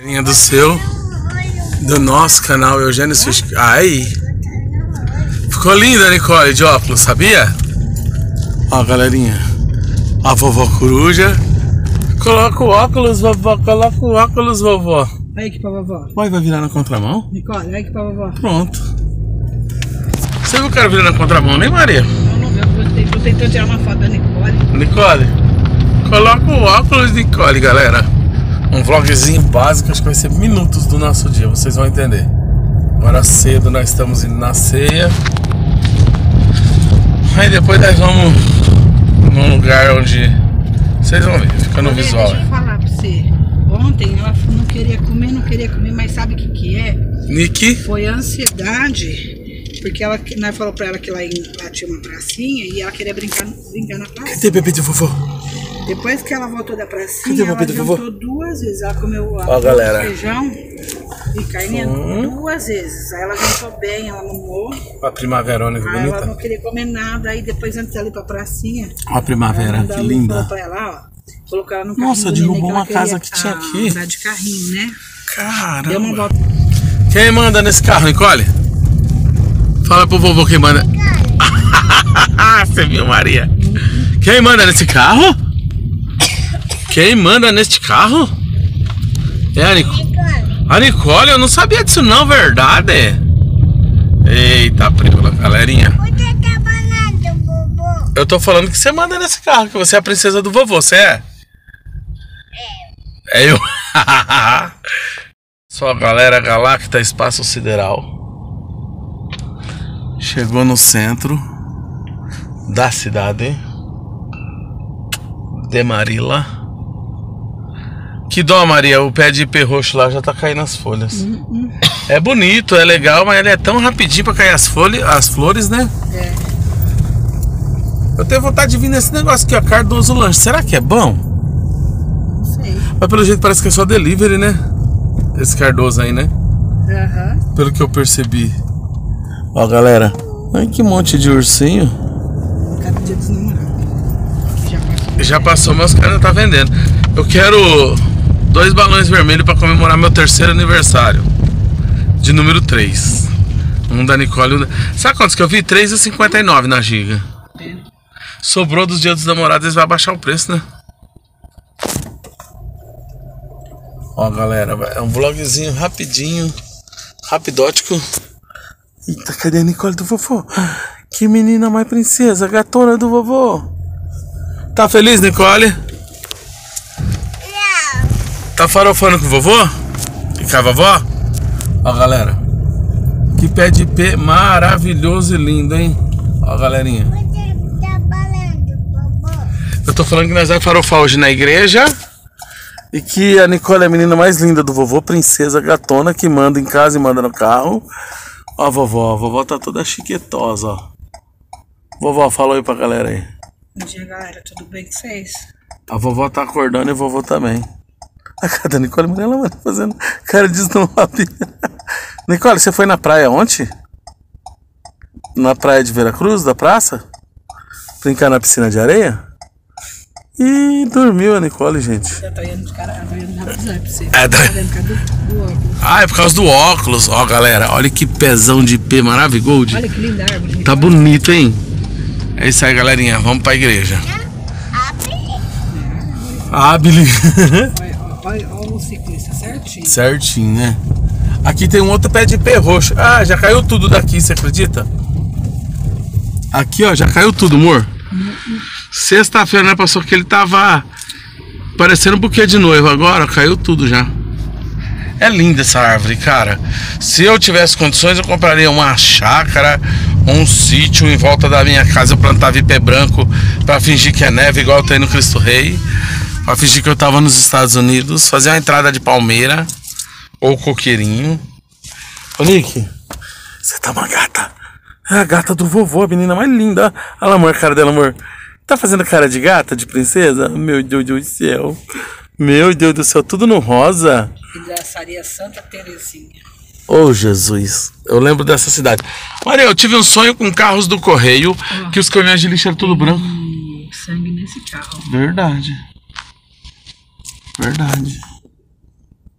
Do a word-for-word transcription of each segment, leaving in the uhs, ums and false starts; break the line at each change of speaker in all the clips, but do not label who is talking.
Do seu, do nosso canal Eugênio Fish. Ai, ficou linda, Nicole, de óculos, sabia? Ó, galerinha, a vovó coruja. Coloca o óculos, vovó, coloca o óculos, vovó.
Olha aqui pra vovó.
Vai, vai virar na contramão?
Nicole, olha aqui pra vovó.
Pronto. Você viu o cara virando na contramão, né, Maria?
Não, não viu, tô tentando tirar uma foto da Nicole.
Nicole, coloca o óculos, Nicole, galera. Um vlogzinho básico, acho que vai ser minutos do nosso dia, vocês vão entender. Agora cedo nós estamos indo na ceia. Aí depois nós vamos num lugar onde vocês vão ver, fica no
Olha,
visual.
Deixa eu falar pra você. Ontem ela não queria comer, não queria comer, mas sabe o que que é?
Nick?
Foi a ansiedade, porque ela, nós falou pra ela que lá, em, lá tinha uma pracinha e ela queria brincar, brincar na praça.
Cadê o bebê de vovô?
Depois que ela voltou da pracinha,
Cadê o
ela
bebê de vovô?
jantou duas vezes. Ela comeu
Ó, galera.
feijão e carne
Hum.
duas vezes. Aí ela jantou bem, ela mamou.
A primaverônica
Aí
bonita.
ela não queria comer nada. Aí depois, antes dela ir pra pracinha,
Ó a primavera, que linda.
falou pra ela, ó, colocou ela no carrinho.
Nossa,
do
derrubou
neném,
uma
que ela
casa
queria,
que tinha
ah,
aqui.
andar de carrinho, né?
Caramba.
Deu uma volta.
Quem manda nesse carro, Nicole? Fala pro vovô quem manda. Você viu, Maria? Quem manda nesse carro? Quem manda neste carro? É a Nicole. A Nicole, eu não sabia disso não, verdade? Eita, prima, galerinha.
Você tá falando, vovô?
Eu tô falando que você manda nesse carro, que você é a princesa do vovô, você é? É. É eu. Só a galera Galacta Espaço Sideral. Chegou no centro da cidade de Marila. Que dó, Maria, o pé de ipê roxo lá já tá caindo as folhas.
Hum, hum.
É bonito, é legal, mas ele é tão rapidinho pra cair as folhas, as flores, né?
É.
Eu tenho vontade de vir nesse negócio aqui, ó, Cardoso Lanche. Será que é bom?
Não sei.
Mas pelo jeito parece que é só delivery, né? Esse Cardoso aí, né?
Aham.
Pelo que eu percebi. Ó, galera. Ai, que monte de ursinho.
Cada dia dos namorados. Já passou.
Já passou, mas os caras não tá vendendo. Eu quero dois balões vermelhos pra comemorar meu terceiro aniversário. De número três. Um da Nicole e um da... Sabe quantos que eu vi? três e cinquenta e nove na giga.
É.
Sobrou dos dias dos namorados, eles vão abaixar o preço, né? Ó, galera, é um vlogzinho rapidinho, rapidótico. Eita, cadê a Nicole do vovô? Que menina mais princesa, gatona do vovô. Tá feliz, Nicole?
Não.
Tá farofando com o vovô? E com a vovó? Ó, galera, que pé de ipê maravilhoso e lindo, hein? Ó, galerinha.
Você tá falando, vovô?
Eu tô falando que nós vamos farofar hoje na igreja. E que a Nicole é a menina mais linda do vovô, princesa gatona, que manda em casa e manda no carro. Ó a vovó, a vovó tá toda chiquetosa, ó. Vovó, fala aí pra galera aí.
Bom dia, galera. Tudo bem com vocês?
A vovó tá acordando e o vovô também. A cara da Nicole, ela mano, fazendo cara de snob. Nicole, você foi na praia ontem? Na praia de Veracruz, da praça? Brincar na piscina de areia? E dormiu a Nicole, gente.
Eu tô indo de cara, tô indo rapidinho pra você.
É, da...
Tá vendo? Cadê do óculos?
Ah, é por causa do óculos. Ó, galera, olha que pezão de ipê maravilhoso.
Olha que linda a árvore.
Tá bonito, hein? É isso aí, galerinha. Vamos pra igreja. Abili.
Olha, olha, olha o ciclista certinho.
Certinho, né? Aqui tem um outro pé de ipê roxo. Ah, já caiu tudo daqui, você acredita? Aqui, ó, já caiu tudo, amor. Sexta-feira, né, passou que ele tava parecendo um buquê de noivo. Agora caiu tudo já. É linda essa árvore, cara. Se eu tivesse condições, eu compraria uma chácara, um sítio em volta da minha casa. Eu plantava ipê branco pra fingir que é neve, igual tem no Cristo Rei. Pra fingir que eu tava nos Estados Unidos. Fazer uma entrada de palmeira ou coqueirinho. Ô, Nick, você tá uma gata. É a gata do vovô, a menina mais linda. Olha lá, amor, a cara dela, amor. Tá fazendo cara de gata, de princesa? Meu Deus do céu. Meu Deus do céu, tudo no rosa.
Hidraçaria Santa Terezinha.
Oh, Jesus. Eu lembro dessa cidade. Maria, eu tive um sonho com carros do correio,
Ah.
que os caminhões de lixo eram tudo branco.
Hum, sangue nesse carro.
Verdade. Verdade.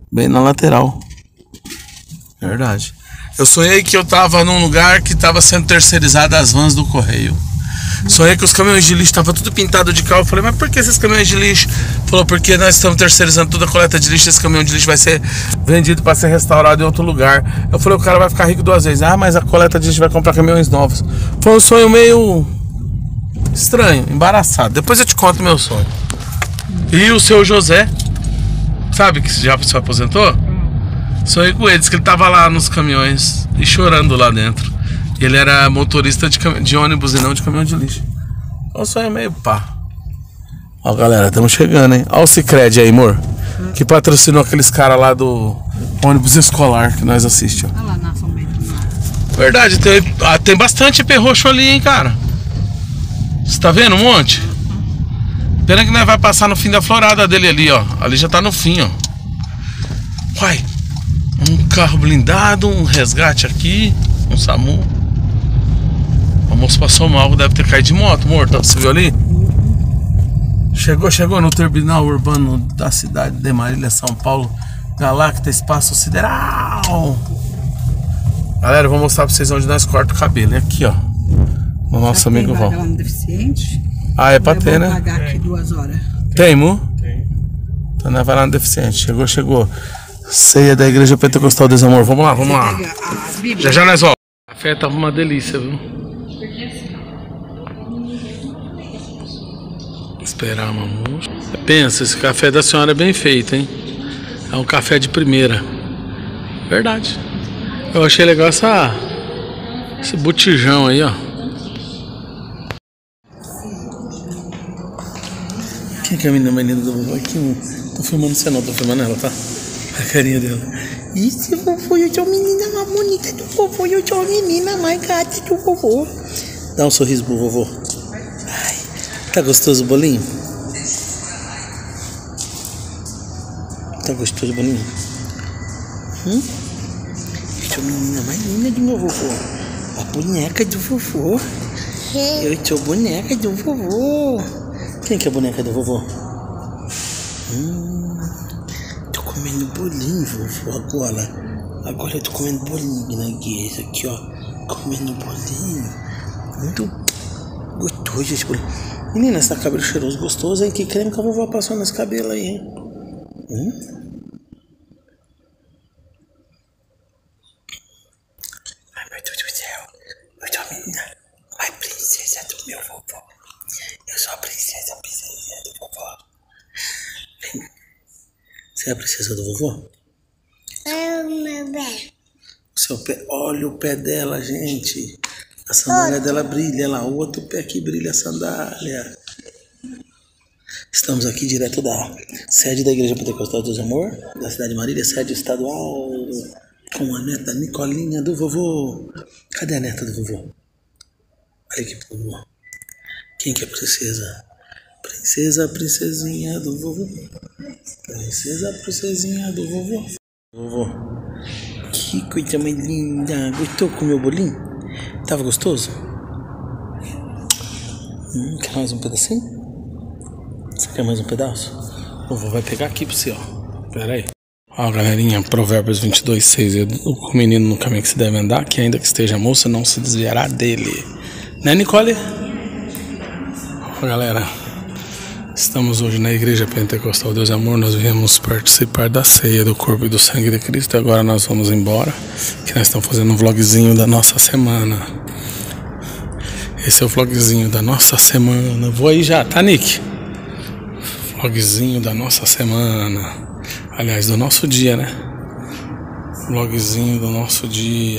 Bem na lateral. Verdade. Eu sonhei que eu tava num lugar que tava sendo terceirizado as vans do correio. Sonhei que os caminhões de lixo estavam tudo pintado de cal. Eu falei, mas por que esses caminhões de lixo? Falou, porque nós estamos terceirizando toda a coleta de lixo. Esse caminhão de lixo vai ser vendido para ser restaurado em outro lugar. Eu falei, o cara vai ficar rico duas vezes. Ah, mas a coleta de lixo vai comprar caminhões novos. Foi um sonho meio estranho, embaraçado. Depois eu te conto meu sonho. E o seu José, sabe que já se aposentou? Sonhei com ele, disse que ele tava lá nos caminhões e chorando lá dentro. E ele era motorista de, cam... de ônibus e não de caminhão de lixo. Então o sonho é meio pá. Ó, galera, estamos chegando, hein? Ó o Sicredi aí, amor. Hum. Que patrocinou aqueles caras lá do ônibus escolar que nós assistimos.
Olha lá na São Bento.
Verdade, tem, ah, tem bastante E P roxo ali, hein, cara. Você tá vendo um monte? Pena que nós vai passar no fim da florada dele ali, ó. Ali já tá no fim, ó. Uai, um carro blindado, um resgate aqui, um SAMU. O moço passou mal, deve ter caído de moto, morto. Você viu ali? Chegou, chegou no terminal urbano da cidade de Marília, São Paulo. Galacta Espaço Sideral. Galera, eu vou mostrar pra vocês onde nós cortamos o cabelo. É aqui, ó. O nosso amigo Val.
Tem vaga lá no deficiente?
Ah, é pra ter, né?
Pagar aqui duas horas.
Tem, mu? Tem. Então nós vai lá no deficiente. Chegou, chegou. Ceia da Igreja Pentecostal Desamor. Vamos lá, vamos lá. Já já nós voltamos. O café tava uma delícia, viu? Esperar uma música. Pensa, esse café da senhora é bem feito, hein? É um café de primeira. Verdade. Eu achei legal essa, esse botijão aí, ó. Quem que é a menina menina do vovô? Aqui, não tô filmando você não, tô filmando ela, tá? A carinha dela. Isso, vovô, eu sou a menina mais bonita do vovô, eu sou a menina mais gata do vovô. Dá um sorriso pro vovô. Ai, tá gostoso o bolinho? Tá gostoso o bolinho? Hum? Eu sou a menina mais linda do meu vovô. A boneca do vovô. Eu sou a boneca do vovô. Quem que é a boneca do vovô? Hum, tô comendo bolinho, vovô, agora. Agora eu tô comendo bolinho na igreja, aqui, ó. Comendo bolinho. Muito gostoso esse bolinho. Menina, esse tá cabelo cheiroso, gostoso, hein? Que creme que a vovó passou nesse cabelo aí, hein? Hum? Ai, meu Deus do céu. Eu sou a menina, a princesa do meu vovô. Eu sou a princesa, a princesa do vovô. Vem. Você é a princesa do vovô?
É o meu pé.
O seu pé, olha o pé dela, gente. A sandália dela brilha lá, o outro pé que brilha a sandália. Estamos aqui direto da sede da Igreja Pentecostal do Desamor, da cidade de Marília, sede estadual, com a neta Nicolinha do vovô. Cadê a neta do vovô? Olha aqui pro vovô. Quem que é a princesa? Princesa, princesinha do vovô. Princesa, princesinha do vovô. Vovô, que coisa mais linda. Gostou com o meu bolinho? Tava gostoso? Hum, quer mais um pedacinho? Você quer mais um pedaço? O vovô vai pegar aqui pra você, ó. Pera aí. Ó, galerinha, Provérbios vinte e dois, seis. O menino no caminho que se deve andar, que ainda que esteja moça, não se desviará dele. Né, Nicole? Ó, galera, estamos hoje na Igreja Pentecostal Deus Amor. Nós viemos participar da ceia do corpo e do sangue de Cristo. E agora nós vamos embora, que nós estamos fazendo um vlogzinho da nossa semana. Esse é o vlogzinho da nossa semana. Vou aí já, tá, Nick? Vlogzinho da nossa semana. Aliás, do nosso dia, né? Vlogzinho do nosso dia.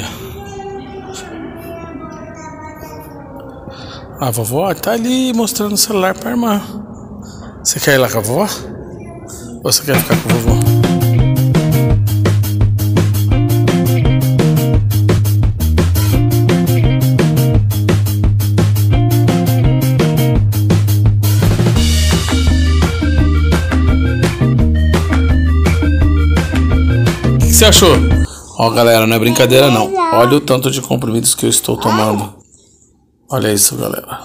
A vovó tá ali mostrando o celular pra irmã. Você quer ir lá com a vovó? Ou você quer ficar com a vovó? O que você achou? Ó, galera, não é brincadeira não. Olha o tanto de comprimidos que eu estou tomando. Olha isso, galera.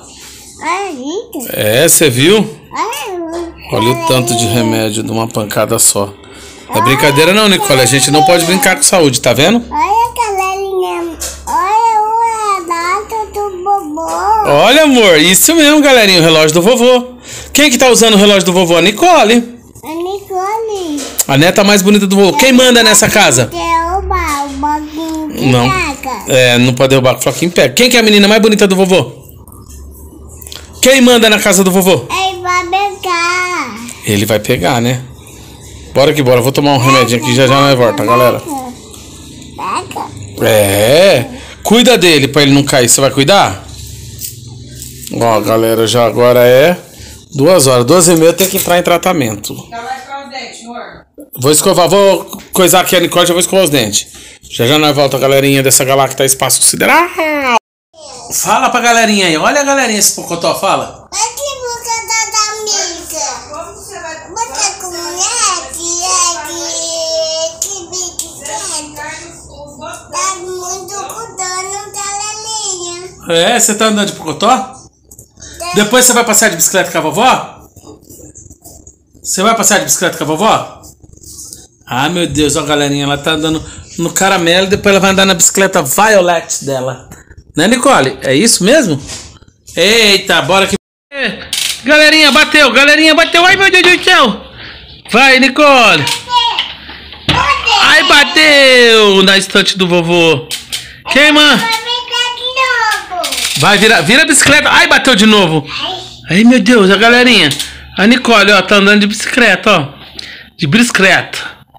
É, você viu? Olha o tanto de remédio de uma pancada só. Não é brincadeira não, Nicole. A gente não pode brincar com saúde, tá vendo?
Olha, galerinha. Olha o relógio do vovô.
Olha, amor. Isso mesmo, galerinha. O relógio do vovô. Quem que tá usando o relógio do vovô? A Nicole.
A Nicole.
A neta mais bonita do vovô. Quem manda nessa casa?
Derrubar o bloquinho que
Não.
pega.
É, não pode derrubar com o floquinho pega. Quem que é a menina mais bonita do vovô? Quem manda na casa do vovô?
Ele vai pegar.
Ele vai pegar, né? Bora que bora. Vou tomar um remedinho aqui, já já nós volta, galera.
Pega.
É. Cuida dele pra ele não cair. Você vai cuidar? Ó, galera, já agora é duas horas. Duas e meia eu tenho que entrar em tratamento.
Já vai ficar os dentes, amor.
Vou escovar, vou coisar aqui a Nicole, já vou escovar os dentes. Já já nós volta, galerinha dessa Galacta Espaço Sideral. Fala pra galerinha aí. Olha a galerinha esse pocotó, fala.
Mas que boca da amiga?
Como você vai...
Você com mulher que é que... Que bicicleta. Tá muito cuidando da galinha.
É, você tá andando de pocotó? Depois você vai passear de bicicleta com a vovó? Você vai passear de bicicleta com a vovó? Ah, meu Deus, ó, galerinha, ela tá andando no caramelo, depois ela vai andar na bicicleta Violet dela. Né, Nicole? É isso mesmo? Eita, bora que... É, galerinha, bateu, galerinha, bateu. Ai, meu Deus do céu. Vai, Nicole. Ai, bateu na estante do vovô. Queima.
Vai pegar de novo.
Vai, vira, vira a bicicleta. Ai, bateu de novo. Ai, meu Deus, a galerinha. A Nicole, ó, tá andando de bicicleta, ó. De bicicleta.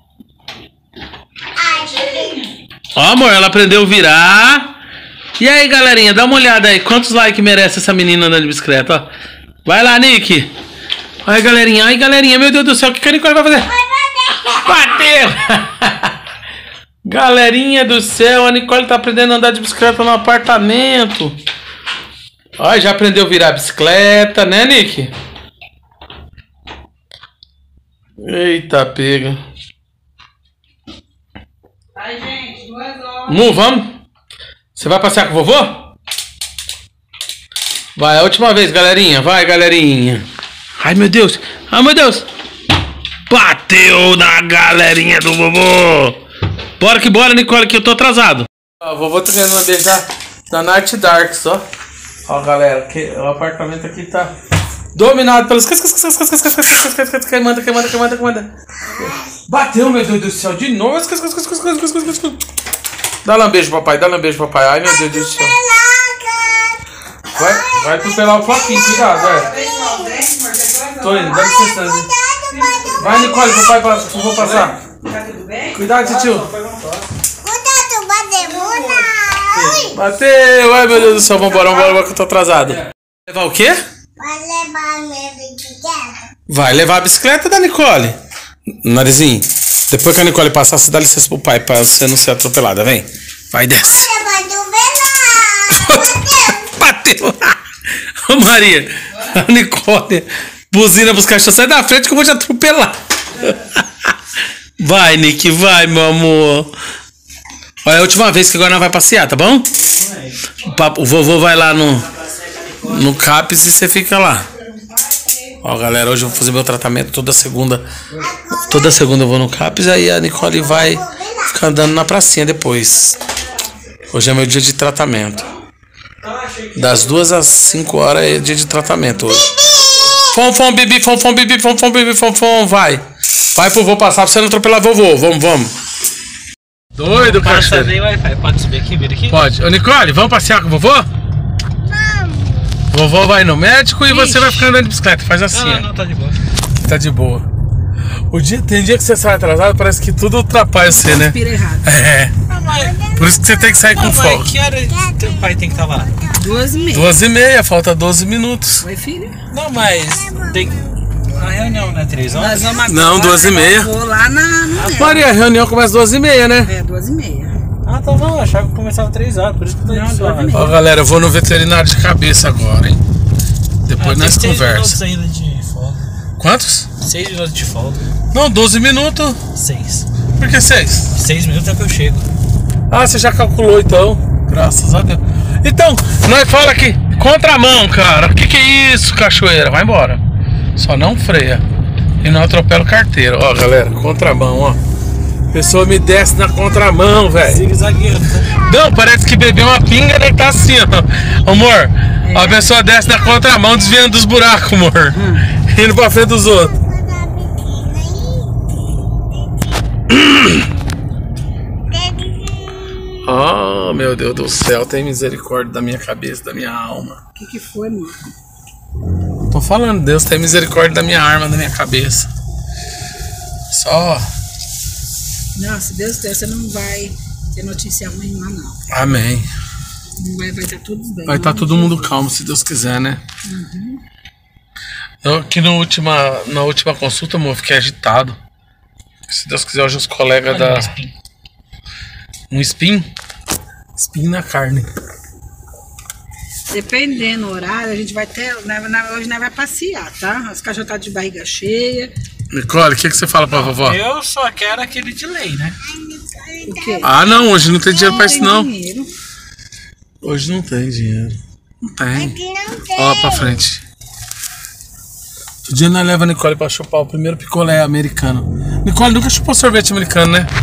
Ó, amor, ela aprendeu a virar. E aí, galerinha, dá uma olhada aí. Quantos likes merece essa menina andando de bicicleta, ó. Vai lá, Nick. Ai, galerinha, ai, galerinha, meu Deus do céu, o que que a Nicole vai fazer? Bateu! Galerinha do céu, a Nicole tá aprendendo a andar de bicicleta no apartamento. Ó, já aprendeu a virar a bicicleta, né, Nick? Eita, pega.
Ai, gente, duas horas.
Mu, vamos? Você vai passear com o vovô? Vai, a última vez, galerinha. Vai, galerinha. Ai, meu Deus. Ai, meu Deus. Bateu na galerinha do vovô. Bora que bora, Nicole, que eu tô atrasado. Ó, o vovô tá ganhando uma beijo da, da Night Darks, ó. Ó, galera, que, o apartamento aqui tá dominado pelos... Queimanda, queimanda, queimanda, queimanda. Bateu, meu Deus do céu, de novo. Dá lá um beijo, papai, dá lá um beijo, papai. Ai, meu Deus do céu. Vai, vai atropelar o floquinho, cuidado, é. Tô indo, dá licença. Vai, Nicole, papai, vou passar.
Tá tudo bem?
Cuidado, tio.
Cuidado, bateu.
Bateu, ai, meu Deus do céu, vambora, vambora, vambora que eu tô atrasado. Levar o quê?
Vai levar a minha bicicleta?
Vai levar a bicicleta da Nicole. Narizinho, depois que a Nicole passar, você dá licença pro pai pra você não ser atropelada, vem. Vai, desce.
Olha, bateu.
Bateu. Ô, Maria, a Nicole buzina pros cachorros. Sai da frente que eu vou te atropelar. Vai, Nick, vai, meu amor. Olha, é a última vez que agora nós vai passear, tá bom? O, papo, o vovô vai lá no, no CAPES e você fica lá. Ó, galera, hoje eu vou fazer meu tratamento toda segunda. Toda segunda eu vou no CAPES, aí a Nicole vai ficar andando na pracinha depois. Hoje é meu dia de tratamento. Das duas às cinco horas é dia de tratamento hoje. Fom, fom, bibi, fom, fom, bibi, fom, fom, bibi, fom, fom, vai. Vai pro vovô passar pra você não atropelar vovô. Vamos, vamos. Doido, cara.
Passa nem Wi-Fi. Pode subir aqui, vir aqui?
Pode. Ô, Nicole, vamos passear com o vovô?
Vamos.
Vovô vai no médico e você vai ficar andando de bicicleta. Faz assim.
Não,
ó.
não, não, tá de boa.
Tá de boa. O dia, tem dia que você sai atrasado, parece que tudo atrapalha você, né?
Respira errado.
É. Por isso que você tem que sair com folga.
Mãe, que hora teu pai tem que estar lá?
Duas e meia.
Duas e meia, falta doze minutos.
Oi, filho.
Não, mas tem a reunião, né? Três horas?
Nós vamos agora.
Não, duas e meia.
Vou lá na... no
Maria, a reunião começa duas e meia, né?
É, duas e meia.
Ah, tá bom. Achava que começava três horas. Por isso que eu tô
Não,
indo
duas e
suave.
meia.
Ó, galera, eu vou no veterinário de cabeça agora, hein? Depois
Ah,
nós
tem seis minutos
conversa.
ainda de folga.
Quantos?
Seis minutos de folga.
Não, doze minutos.
Seis.
Por que seis?
Seis minutos é que eu chego.
Ah, você já calculou então. Graças a Deus. Então, nós fala aqui, contramão, cara. O que que é isso, cachoeira? Vai embora. Só não freia. e não atropela o carteiro. Ó, galera, contramão, ó. A pessoa me desce na contramão, velho.
Zigue-zagueiro, tá?
Não, parece que bebeu uma pinga, né? Tá assim, ó. Amor, é. A pessoa desce na contramão, desviando dos buracos, amor. Hum. Indo pra frente dos outros. Oh, meu Deus do céu, tem misericórdia da minha cabeça, da minha alma.
O que que foi, amor?
Tô falando, Deus tem misericórdia da minha arma, da minha cabeça. Só.
Não, se Deus quiser, você não vai ter notícia ruim lá, não.
Amém.
Não vai vai estar tudo bem.
Vai estar todo mundo calmo, se Deus quiser, né?
Uhum.
Eu aqui no última, na última consulta, amor, eu fiquei agitado. Se Deus quiser, hoje os colegas da... Um espinho? Espinho na carne.
Dependendo do horário, a gente vai ter. Hoje nós vai passear, tá? As cachorras estão de barriga cheia.
Nicole, o que, que você fala pra vovó?
Eu só quero aquele de lei, né?
O quê?
Ah, não, hoje não tem dinheiro pra isso,
tem
não.
Dinheiro.
Hoje não tem dinheiro. Não tem.
Aqui não tem.
Ó, pra frente. Outro dia nós leva a Nicole pra chupar o primeiro picolé americano. Nicole nunca chupou sorvete americano, né?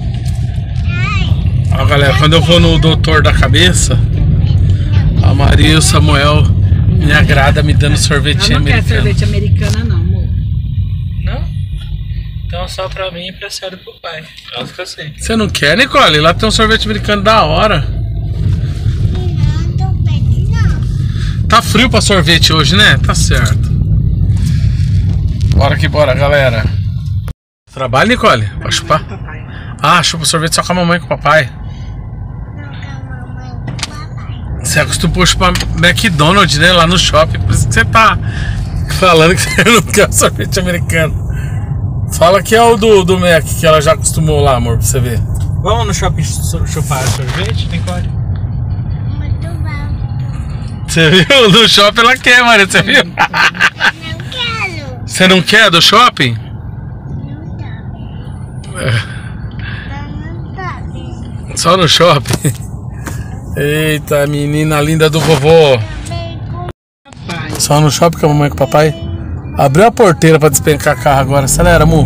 Ó, galera, quando eu vou no doutor da cabeça, a Maria e o Samuel me agrada me dando sorvetinho
Ela não
americano.
quer sorvete americana, não, amor.
Não? Então só pra mim e pra senhora e pro pai. Caso que eu sei.
Você não quer, Nicole? Lá tem um sorvete americano da hora.
Não, tô perto, não.
Tá frio pra sorvete hoje, né? Tá certo. Bora que bora, galera. Trabalha, Nicole? Pra chupar?
Papai.
Ah, chupa sorvete só com a mamãe e com o papai.
Não, com a mamãe e com o papai.
Você acostumou a chupar McDonald's, né? Lá no shopping. Por isso que você tá falando que você não quer sorvete americano. Fala que é o do, do Mac, que ela já acostumou lá, amor, pra você ver.
Vamos no shopping chupar sorvete, Nicole?
Muito bom.
Você viu? No shopping ela quer, Maria, você viu?
Não quero.
Você não quer do shopping?
Não dá.
É.
Não dá.
Só no shopping. Eita, menina linda do vovô.
Também com
Pai.
Só no shopping com a mamãe e com o papai? Abriu a porteira pra despencar carro agora. Acelera, amor.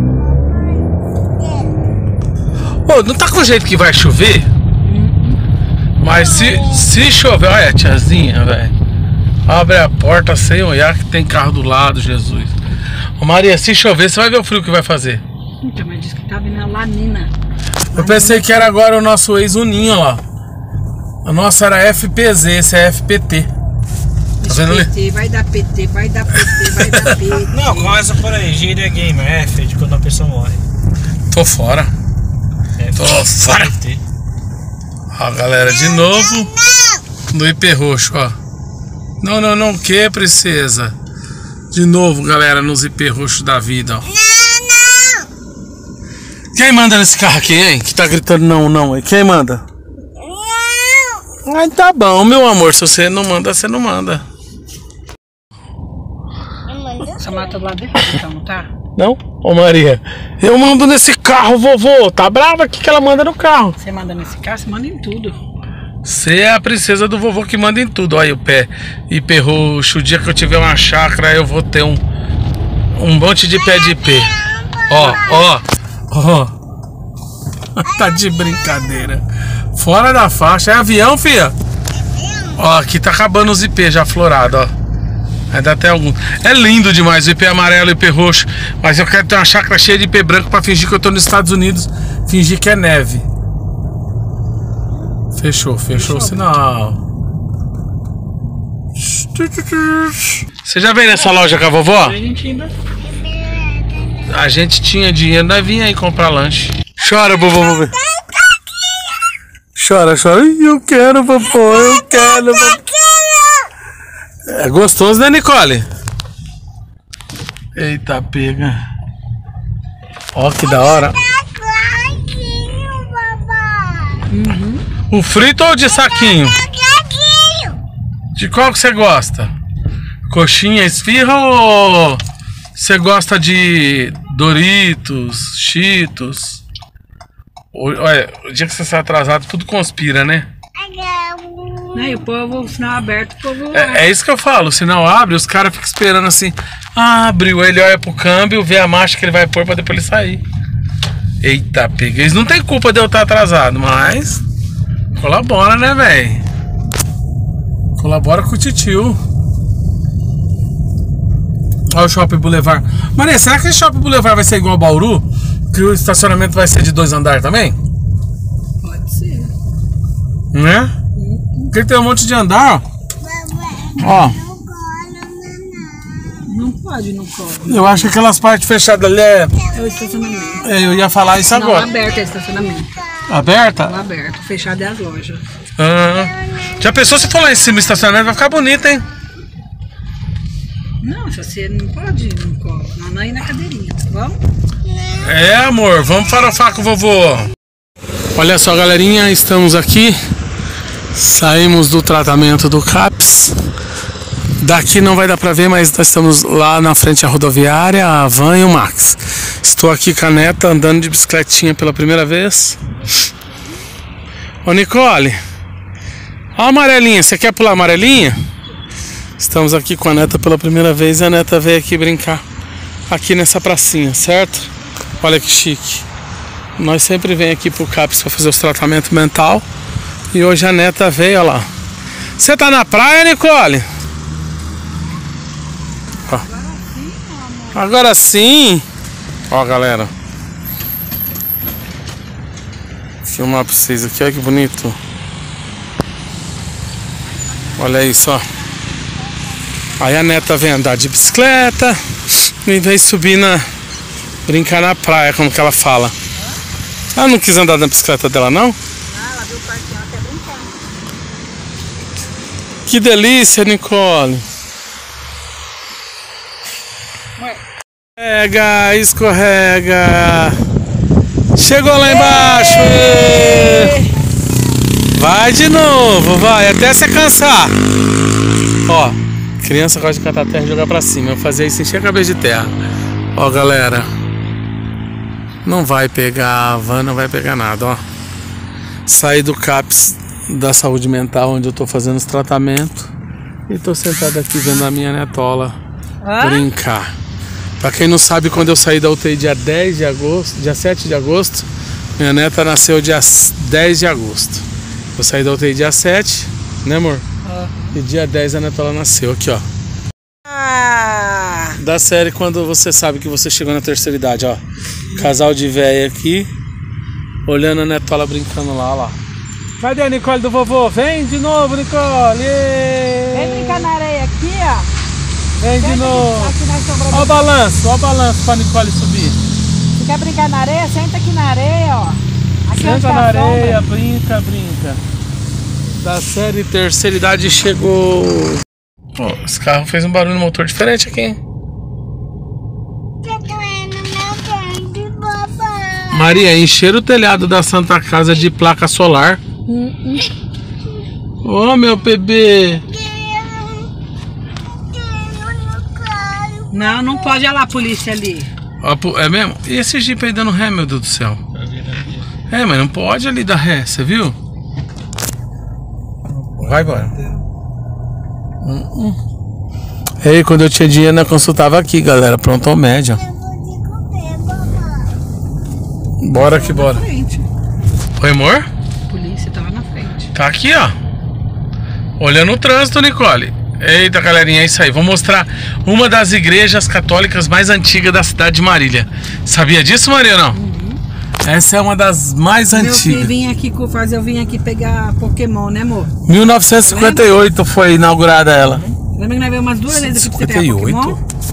Ô, não tá com jeito que vai chover? Mas se, se chover... Olha a tiazinha, velho. Abre a porta sem olhar que tem carro do lado, Jesus. Ô, Maria, se chover, você vai ver o frio que vai fazer.
Então, mas disse que tá vindo a lanina.
Eu pensei que era agora o nosso ex-uninho, ó. A nossa era F P Z, esse é F P T. Tá vendo ali?
P T, vai dar P T, vai dar P T, vai dar P T.
Não, começa por aí. Gíria gamer, F de quando a pessoa morre.
Tô fora.
F,
Tô fora.
F T.
Ó, galera, de novo no I P roxo, ó. Não, não, não, que princesa? De novo, galera, nos I P roxos da vida, ó. Quem manda nesse carro aqui, hein? Que tá gritando não, não, hein? Quem manda? Ai, tá bom, meu amor. Se você não manda, você não manda.
Essa mata do lado dele, então, não tá?
Não? Ô, Maria, eu mando nesse carro, vovô. Tá brava? O que, que ela manda no carro?
Você manda nesse carro, você manda em tudo.
Você é a princesa do vovô que manda em tudo. Olha o pé. I P roxo. O dia que eu tiver uma chácara, eu vou ter um, um monte de pé de I P. Ó, ó, ó. Tá de brincadeira. Fora da faixa. É avião, filha? Ó, aqui tá acabando os I P já florado, ó. Ainda tem algum. É lindo demais o I P amarelo e o I P roxo. Mas eu quero ter uma chácara cheia de I P branco pra fingir que eu tô nos Estados Unidos. Fingir que é neve. Fechou, fechou o sinal. Você já veio nessa loja com a vovó?
A gente ainda...
A gente tinha dinheiro, nós vinha aí comprar lanche. Chora, vovô. Chora, chora. Eu quero, vovô, eu quero, vovô. É gostoso, né, Nicole? Eita, pega. Ó, que da hora.
Uhum.
O frito ou de saquinho? De qual que você gosta? Coxinha, esfirra ou você gosta de Doritos, Cheetos? Olha, o dia que você sai atrasado, tudo conspira, né?
Não, e o povo, o sinal aberto, o povo...
É, é isso que eu falo, o sinal abre, os caras ficam esperando assim. Ah, abriu. Ele olha pro câmbio, vê a marcha que ele vai pôr pra depois ele sair. Eita, pega. Eles não tem culpa de eu estar atrasado, mas... colabora, né, velho? Colabora com o titio. Olha o Shopping Boulevard. Maria, será que o Shopping Boulevard vai ser igual ao Bauru? Que o estacionamento vai ser de dois andares também?
Pode ser.
Né? Porque tem um monte de andar, ó. Ó.
Não pode no colo.
Eu acho que aquelas partes fechadas ali é...
É o estacionamento.
é, eu ia falar isso
Não,
agora.
aberto é estacionamento.
Aberta?
Não aberto. Fechado é as lojas.
Ah, já pensou se for lá em cima o estacionamento? Vai ficar bonito, hein?
Não, você não pode ir no colo. Não, ir na cadeirinha, tá bom?
É, amor, vamos farofar com o vovô. Olha só, galerinha, estamos aqui. Saímos do tratamento do CAPS. Daqui não vai dar pra ver, mas nós estamos lá na frente da rodoviária, a Van e o Max. Estou aqui com a neta andando de bicicletinha pela primeira vez. Ô Nicole, ó a amarelinha, você quer pular a amarelinha? Estamos aqui com a neta pela primeira vez e a neta veio aqui brincar aqui nessa pracinha, certo? Olha que chique. Nós sempre vem aqui pro CAPS para fazer os tratamentos mental. E hoje a neta veio, ó lá. Você tá na praia, Nicole? Ó. Agora sim. Ó, galera. Vou filmar pra vocês aqui, olha que bonito. Olha isso, ó. Aí a neta vem andar de bicicleta e vem subir na... brincar na praia, como que ela fala. Ela não quis andar na bicicleta dela, não?
Ah, ela viu o parquinho, ela quer brincar.
Que delícia, Nicole. Escorrega, escorrega. Chegou lá embaixo. Vai de novo, vai, até você cansar. Ó, criança gosta de catar terra e jogar pra cima. Eu fazia isso, encher a cabeça de terra. Ó, galera. Não vai pegar a van, não vai pegar nada, ó. Saí do CAPS da saúde mental, onde eu tô fazendo os tratamentos. E tô sentado aqui vendo a minha netola Hã? brincar. Pra quem não sabe, quando eu saí da U T I dia dez de agosto, dia sete de agosto, minha neta nasceu dia dez de agosto. Eu saí da U T I dia sete, né, amor? Ah. E dia dez a netola nasceu, aqui, ó. Ah. Da série quando você sabe que você chegou na terceira idade, ó. Casal de véia aqui, olhando a netola brincando lá, ó lá. Cadê a Nicole do vovô? Vem de novo, Nicole! Êêê.
Vem brincar na areia aqui, ó.
Vem de novo. Olha o balanço, olha o balanço pra Nicole subir.
Você quer brincar na areia? Senta aqui na areia, ó. Aqui
Senta na areia, brinca, brinca. Da série terceira idade chegou. Pô, esse carro fez um barulho no motor diferente aqui, hein?
Tá doendo meu dente, papai.
Maria, encher o telhado da Santa Casa de placa solar. Ô, oh, meu bebê.
Não, não pode. Olha lá a polícia ali.
É mesmo? E esse Jeep aí dando ré, meu Deus do céu? É, mas não pode ali dar ré, você viu? Vai embora. Hum, hum. Ei, quando eu tinha dinheiro, eu consultava aqui, galera. Pronto, média. Bora que bora. Oi, amor?
A polícia tá lá na frente.
Tá aqui, ó. Olhando o trânsito, Nicole. Eita, galerinha, é isso aí. Vou mostrar uma das igrejas católicas mais antigas da cidade de Marília. Sabia disso, Maria, não? Uhum. Essa é uma das mais
Meu
antigas.
filho, vim aqui fazer, eu vim aqui pegar Pokémon, né, amor?
mil novecentos e cinquenta e oito Lembra? Foi inaugurada ela.
Lembra que nós veio umas duas vezes aqui pra você pegar Pokémon?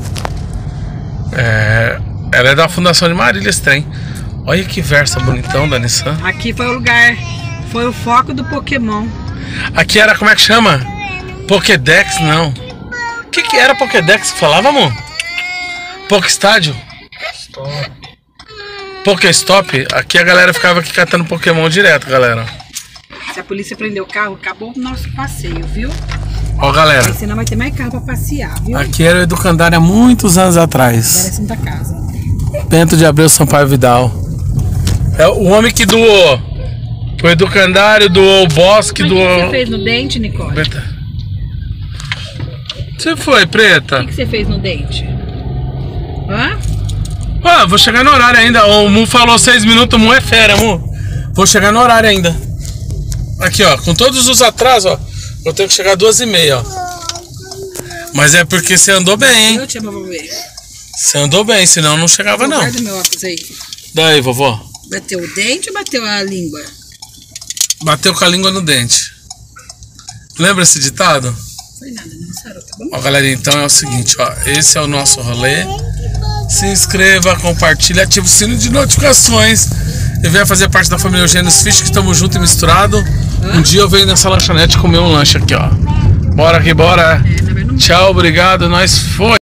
É, ela é da Fundação de Marília, esse trem. Olha que versa bonitão da Nissan.
Aqui foi o lugar, foi o foco do Pokémon.
Aqui era, como é que chama? Pokédex, não. O que que era Pokédex que falava, amor? Pokéstádio? Stop. Pokéstop? Aqui a galera ficava aqui catando Pokémon direto, galera.
Se a polícia prender o carro, acabou o nosso passeio, viu?
Ó, galera.
Aí não vai ter mais carro pra passear, viu?
Aqui era o Educandário há muitos anos atrás.
Agora é Santa Casa.
Bento de Abreu Sampaio Vidal. É o homem que doou o Educandário, doou o Bosque,
Mas
doou...
o que você fez no dente, Nicole?
Preta. Você foi, Preta?
O que você fez no dente? Hã?
Ah, vou chegar no horário ainda. O Mu falou seis minutos, o Mu é fera, Mu. Vou chegar no horário ainda. Aqui, ó, com todos os atrasos, ó. Vou ter que chegar às duas e meia, ó. Mas é porque você andou bem, hein?
Eu te amo, vovô.
Você andou bem, senão não chegava, não.
Guarda meu óculos aí.
Daí, vovó.
Bateu o dente ou bateu a língua?
Bateu com a língua no dente. Lembra esse ditado?
Não foi nada, não sarou, tá bom?
Ó, galera, então é o seguinte, ó. Esse é o nosso rolê. Se inscreva, compartilhe, ative o sino de notificações. E venha fazer parte da família Eugênios Fish, que estamos juntos e misturados. Um dia eu venho nessa lanchonete comer um lanche aqui, ó. Bora que bora. Tchau, obrigado, nós foi.